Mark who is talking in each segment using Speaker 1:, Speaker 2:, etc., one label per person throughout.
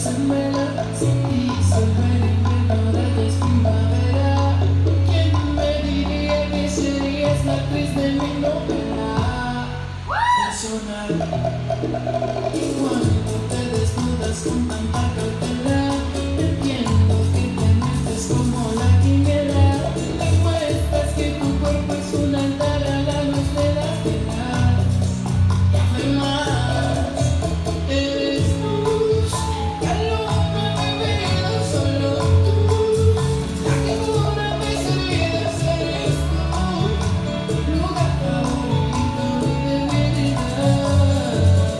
Speaker 1: en vela, sin ti soy el invierno de tu primavera. ¿Quién me diría que serías la actriz de mi novela personal? Y cuando te desnudas con tanta cautela, entiendo que te metes como la quimera. Demuestras que tu cuerpo es un altar a la luz de las velas. Y además, eres luz que alumbra mi vida, solo tú. La que cura mis heridas, eres tú. Lugar favorito de mi debilidad.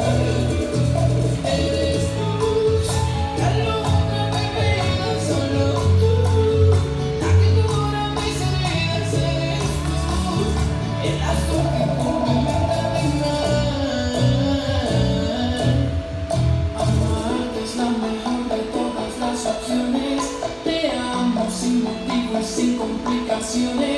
Speaker 1: Eres luz que alumbra mi vida, solo tú. La que cura mis heridas, eres tú. El azul que complementa mi mar. Amarte es la mejor de todas las opciones. Te amo sin motivo y sin complicaciones.